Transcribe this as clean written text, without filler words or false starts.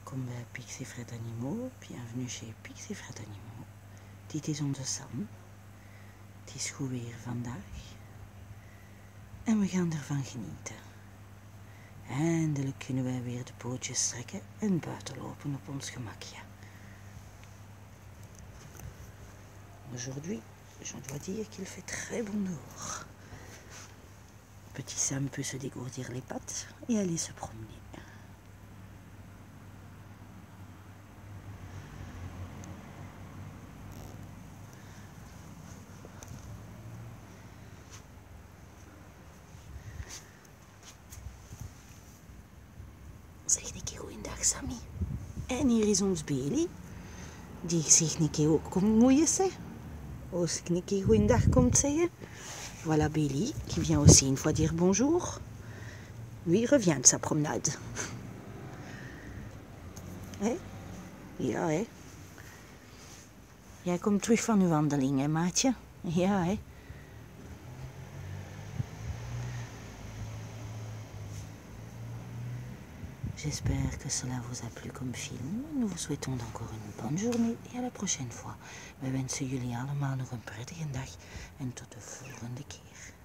Welkom bij Pix et Fred Animaux. Bienvenue chez Pix et Fred Animaux. Dit is onze Sam. Het is goed weer vandaag. En we gaan ervan genieten. Eindelijk kunnen wij weer de pootjes strekken en buiten lopen op ons gemakje. Aujourd'hui, je dois dire qu'il fait très bon dehors. Petit Sam peut se dégourdir les pattes et aller se promener. Zeg een keer goeiedag, Sammy. En hier is ons Bailey, die zich een keer ook komt moeien, zeg. Als ik een keer goeiedag komt zeggen. Voilà Bailey, qui vient aussi une fois dire bonjour. Lui revient de sa promenade. Hé? Ja, hè? Jij komt terug van uw wandeling, hè, maatje? Ja, hè? J'espère que cela vous a plu comme film. Nous vous souhaitons encore une bonne journée et à la prochaine fois. We wensen jullie allemaal nog een prettige dag en tot de volgende keer.